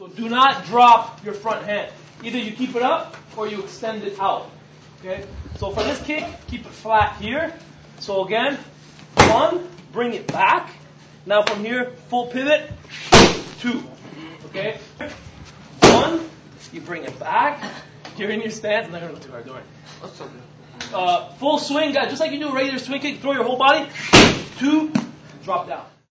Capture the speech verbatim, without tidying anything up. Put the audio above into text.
So do not drop your front hand. Either you keep it up or you extend it out. Okay? So for this kick, keep it flat here. So again, one, bring it back. Now from here, full pivot, two. Okay? One, you bring it back. You're in your stance. I'm not going to look too hard, don't worry. That's so good. Uh, full swing, guys. Just like you do a regular swing kick, throw your whole body. Two, drop down.